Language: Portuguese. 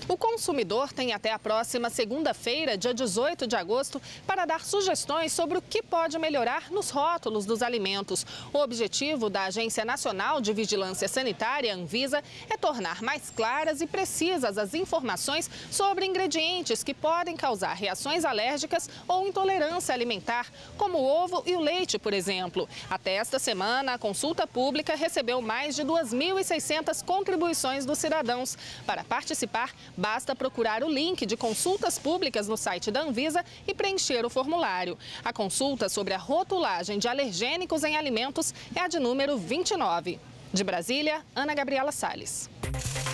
O consumidor tem até a próxima segunda-feira, dia 18 de agosto, para dar sugestões sobre o que pode melhorar nos rótulos dos alimentos. O objetivo da Agência Nacional de Vigilância Sanitária, Anvisa, é tornar mais claras e precisas as informações sobre ingredientes que podem causar reações alérgicas ou intolerância alimentar, como o ovo e o leite, por exemplo. Até esta semana, a consulta pública recebeu mais de 2.600 contribuições dos cidadãos. Para participar, basta procurar o link de consultas públicas no site da Anvisa e preencher o formulário. A consulta sobre a rotulagem de alergênicos em alimentos é a de número 29. De Brasília, Ana Gabriela Salles.